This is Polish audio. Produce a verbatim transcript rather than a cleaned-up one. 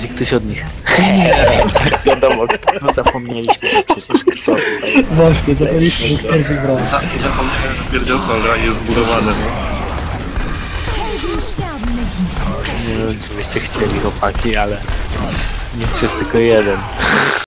Będzie ktoś od nich. Nie. Wiadomo kto. No zapomnieliśmy, że przecież kto tutaj. Właśnie, zapomnieliśmy, że z pierwszych bram. Za, zapomniałem, że pierdzielsoga jest zbudowany, no. Nie wiem, czy byście chcieli chłopaki, ale jest jest tylko jeden.